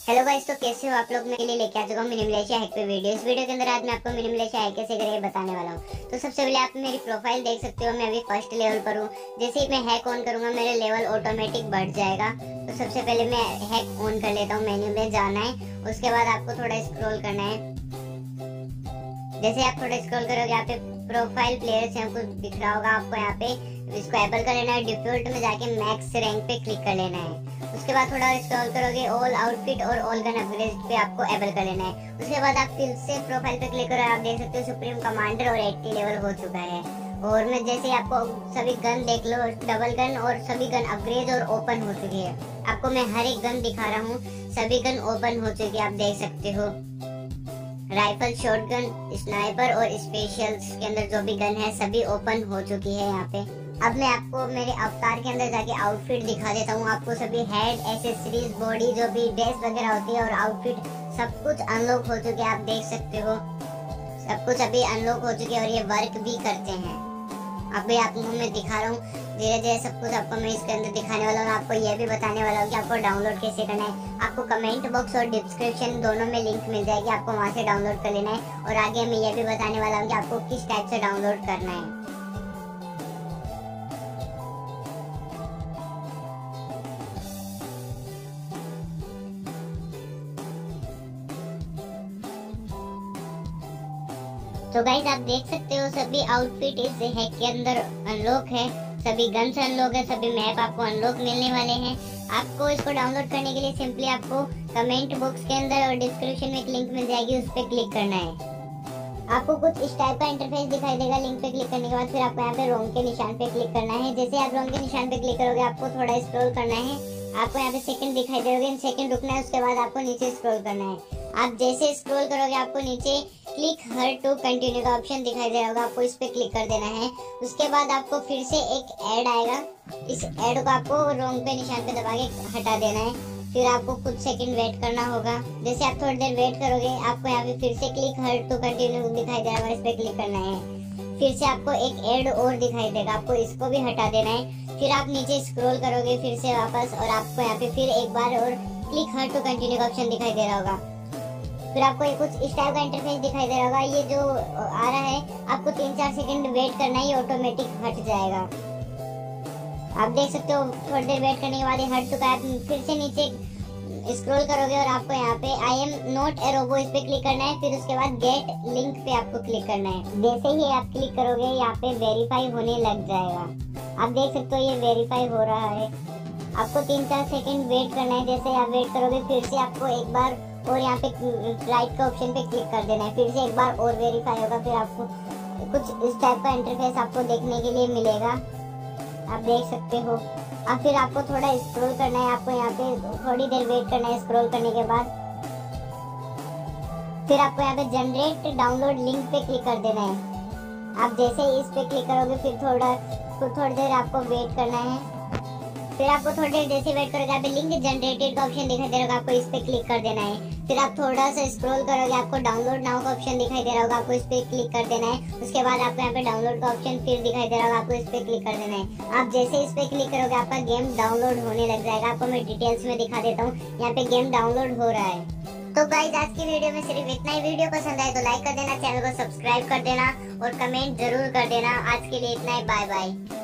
Hello guys, तो कैसे हो आप लोग। मैं के लिए लेके आ चुका हूँ मिनी मलेशिया हैक पे वीडियो। इस वीडियो के अंदर आज मैं आपको मिनी मलेशिया हैक कैसे करें बताने वाला हूँ। तो सबसे पहले आप मेरी प्रोफाइल देख सकते हो, मैं अभी फर्स्ट लेवल पर हूँ। जैसे ही मैं हैक ऑन करूंगा मेरा लेवल ऑटोमेटिक बढ़ जाएगा। तो सबसे पहले मैं हैक ऑन कर लेता हूँ। मेन्यू में जाना है, उसके बाद आपको थोड़ा स्क्रॉल करना है। जैसे आप थोड़ा स्क्रॉल करोगे यहाँ पे प्रोफाइल प्लेयर्स यहाँ कुछ दिख रहा होगा आपको। यहाँ पे इसको एबल कर लेना है। डिफॉल्ट में जाके मैक्स रैंक पे क्लिक कर लेना है। उसके बाद थोड़ा स्क्रॉल करोगे, ऑल आउटफिट और ऑल गन अपग्रेड पे आपको एबल कर लेना है। उसके बाद आप फिर से प्रोफाइल पे क्लिक करो, आप देख सकते हो सुप्रीम कमांडर और 80 लेवल हो चुका है। और मैं जैसे आपको सभी गन देख लो, डबल गन और सभी गन अपग्रेड और ओपन हो चुकी है। आपको मैं हर एक गन दिखा रहा हूँ, सभी गन ओपन हो चुकी है, आप देख सकते हो। राइफल, शॉटगन, स्नाइपर और स्पेशल्स के अंदर जो भी गन है सभी ओपन हो चुकी है यहाँ पे। अब मैं आपको मेरे अवतार के अंदर जाके आउटफिट दिखा देता हूँ। आपको सभी हेड, एसेसरीज, बॉडी जो भी ड्रेस वगैरह होती है और आउटफिट सब कुछ अनलॉक हो चुके हैं, आप देख सकते हो। सब कुछ अभी अनलॉक हो चुके हैं और ये वर्क भी करते हैं। अभी आपको मैं दिखा रहा हूँ धीरे धीरे सब कुछ आपको मैं इसके अंदर दिखाने वाला हूँ। आपको ये भी बताने वाला हूँ कि आपको डाउनलोड कैसे करना है। आपको कमेंट बॉक्स और डिस्क्रिप्शन दोनों में लिंक मिल जाएगी, आपको वहाँ से डाउनलोड कर लेना है। और आगे मैं ये भी बताने वाला हूँ कि आपको किस टाइप से डाउनलोड करना है। तो गाइस आप देख सकते हो सभी आउटफिट इस हैक के अंदर अनलॉक है, सभी गन्स अनलॉक है, सभी मैप आपको अनलॉक मिलने वाले हैं। आपको इसको डाउनलोड करने के लिए सिंपली आपको कमेंट बॉक्स के अंदर और डिस्क्रिप्शन में एक लिंक मिल जाएगी, उस पर क्लिक करना है। आपको कुछ इस टाइप का इंटरफेस दिखाई देगा। लिंक पे क्लिक करने के बाद फिर आपको यहाँ पे रोम के निशान पे क्लिक करना है। जैसे आप रोम के निशान पे क्लिक करोगे आपको थोड़ा स्क्रॉल करना है। आपको यहाँ पे सेकंड दिखाई देगा, सेकंड रुकना है। उसके बाद आपको नीचे स्क्रॉल करना है। आप जैसे स्क्रॉल करोगे आपको नीचे क्लिक हर टू कंटिन्यू का ऑप्शन दिखाई दे रहा होगा, आपको इस पे क्लिक कर देना है। उसके बाद आपको फिर से एक ऐड आएगा, इस ऐड को आपको रोम पे निशान पे दबा के हटा देना है। फिर आपको कुछ सेकंड वेट करना होगा। जैसे आप थोड़ी देर वेट करोगे आपको यहाँ पे फिर से क्लिक हर टू कंटिन्यू दिखाई दे रहा होगा, इस पे क्लिक करना है। फिर से आपको एक ऐड और दिखाई देगा, आपको इसको भी हटा देना है। फिर आप नीचे स्क्रॉल करोगे फिर से वापस और आपको यहाँ पे फिर एक बार और क्लिक हर टू कंटिन्यू का ऑप्शन दिखाई दे रहा होगा। फिर आपको ये कुछ इस टाइप का इंटरफेस दिखाई दे रहा होगा। ये जो आ रहा है आपको 3-4 सेकंड वेट करना है, ये ऑटोमेटिक हट जाएगा। आप देख सकते हो थोड़ी देर वेट करने के बाद ये हट चुका है। फिर से नीचे स्क्रॉल करोगे और आपको यहाँ पे I am not a robot इस पे क्लिक करना है। फिर उसके बाद गेट लिंक पे आपको क्लिक करना है। जैसे ही आप क्लिक करोगे यहाँ पे वेरीफाई होने लग जाएगा। आप देख सकते हो ये वेरीफाई हो रहा है। आपको 3-4 सेकंड वेट करना है। जैसे आप वेट करोगे फिर से आपको एक बार और यहाँ पे राइट का ऑप्शन पे क्लिक कर देना है। फिर से एक बार और वेरीफाई होगा। फिर आपको कुछ इस टाइप का इंटरफेस आपको देखने के लिए मिलेगा, आप देख सकते हो। अब फिर आपको थोड़ा स्क्रॉल करना है। आपको यहाँ पे थोड़ी देर वेट करना है। स्क्रॉल करने के बाद फिर आपको यहाँ पे जनरेट डाउनलोड लिंक पे क्लिक कर देना है। आप जैसे ही इस पे क्लिक करोगे फिर थोड़ी देर आपको वेट करना है। फिर आपको थोड़ी देर जैसे वेट करोगे यहाँ पे लिंक जनरेटेड का ऑप्शन दिखाई दे रहा होगा, आपको इस पे क्लिक कर देना है। फिर आप थोड़ा सा स्क्रॉल करोगे आपको डाउनलोड नाउ का ऑप्शन दिखाई दे रहा होगा, आपको इस पे क्लिक कर देना है। उसके बाद आपको यहाँ पे डाउनलोड का ऑप्शन फिर दिखाई दे रहा होगा, आपको इस पे क्लिक कर देना है। आप जैसे इस पे क्लिक करोगे आपका गेम डाउनलोड होने लग जाएगा। आपको मैं डिटेल्स में दिखा देता हूँ, यहाँ पे गेम डाउनलोड हो रहा है। तो गाइस आज की वीडियो में सिर्फ इतना ही। वीडियो पसंद आए तो लाइक कर देना, चैनल को सब्सक्राइब कर देना और कमेंट जरूर कर देना। आज के लिए इतना ही, बाय बाय।